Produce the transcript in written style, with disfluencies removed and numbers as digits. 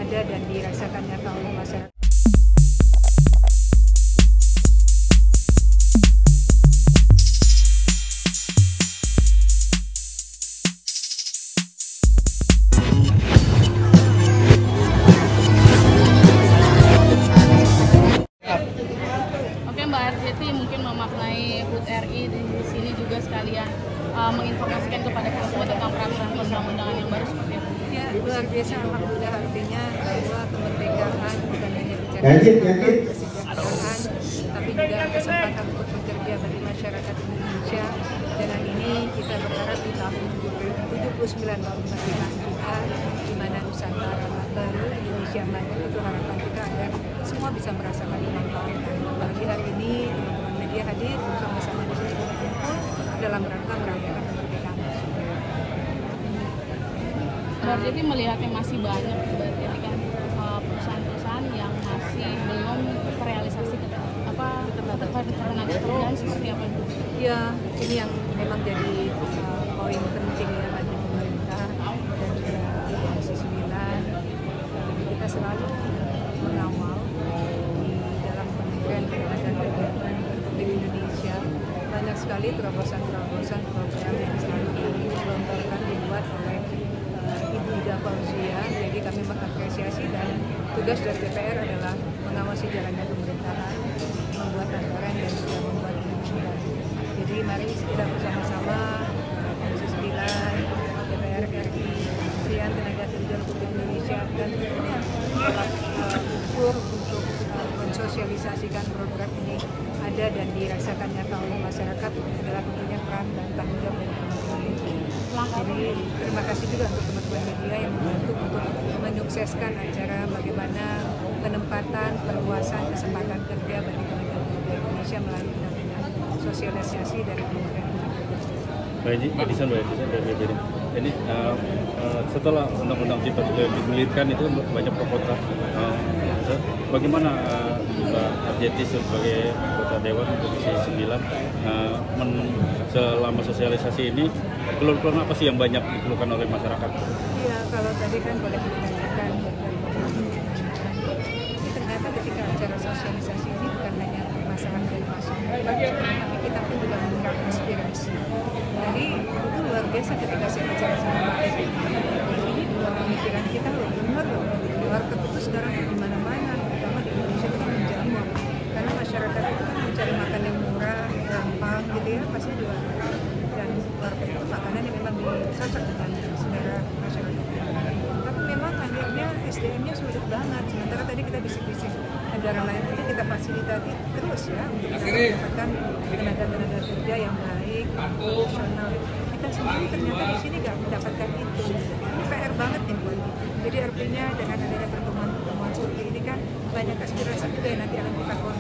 ada dan dirasakan nyata oleh masyarakat. Oke, Mbak Arjeti mungkin memaknai HUT RI di sini juga sekalian menginformasikan kepada kita semua tentang peraturan undang-undangan yang baru seperti itu. Ya, luar biasa, alhamdulillah, artinya bahwa kemerdekaan bukan hanya bicara tentang kesejahteraan, tapi juga kesempatan untuk bekerja bagi masyarakat Indonesia. Dengan ini kita berharap di tahun 79 tahun kemerdekaan kita, di mana Nusantara baru, Indonesia maju, itu harapan kita agar semua bisa merasakan manfaatnya. Apalagi hari ini teman-teman media hadir bersama-sama di sini berkumpul dalam rangka merayakan kemerdekaan. Mbak Arjeti melihatnya masih banyak berarti kan perusahaan-perusahaan yang masih belum terrealisasi ketenagakerjaan seperti apa itu? Ya, ini yang memang jadi poin penting ya bagi pemerintah dan juga Komisi 9. Kita selalu mengawal di dalam Kementerian Ketenagakerjaan Republik Indonesia banyak sekali terobosan-terobosan program yang selalu dilontarkan dibuat oleh Ibu Ida Fauzia. Jadi kami mengapresiasi dan tugas dari DPR adalah mengawasi jalannya pemerintahan, membuat anggaran dan juga membuat undang-undang. Jadi mari kita bersama-sama Komisi 9, DPR RI, Kementerian Ketenagakerjaan Republik Indonesia dan tentunya ukur untuk mensosialisasikan program ini ada dan dirasakan nyata oleh masyarakat adalah tentunya peran dan tanggung jawab dari teman-teman media. Jadi terima kasih juga untuk teman-teman media yang membantu untuk menyukseskan acara bagaimana penempatan, perluasan kesempatan kerja bagi tenaga kerja Indonesia melalui undang-undang sosialisasi dari Kementerian Ketenagakerjaan. Mbak Edison dari BPD. Jadi setelah undang-undang cipta kerja digulirkan itu banyak pro kontra. Bagaimana Mbak Arjeti sebagai anggota Dewan Komisi 9 selama sosialisasi ini keluhan apa sih yang banyak dikeluhkan oleh masyarakat? Iya, kalau tadi kan boleh dikatakan tapi ternyata ketika acara sosialisasi ini bukan hanya masalah dari masyarakat, tapi kita pun juga mengundang aspirasi. Jadi itu luar biasa ketika saya bicara sama Mbak Edi. Ini dua pemikiran kita loh, benar loh. Warteg itu sekarang di mana-mana, terutama di Indonesia itu kan menjamur. Karena masyarakat itu kan mencari makan yang murah, gampang gitu ya, pasti juga. Dan warteg itu makanan yang memang cocok dengan selera masyarakat. Tapi memang akhirnya SDM-nya sulit banget. Sementara tadi kita bisik-bisik negara lain itu kita fasilitasi terus ya untuk mendapatkan tenaga-tenaga kerja yang baik, profesional. Kita sendiri ternyata di sini nggak mendapatkan itu. Ini PR banget nih buat kita. Jadi artinya dengan adanya pertemuan-pertemuan seperti ini kan banyak aspirasi juga yang nanti akan kita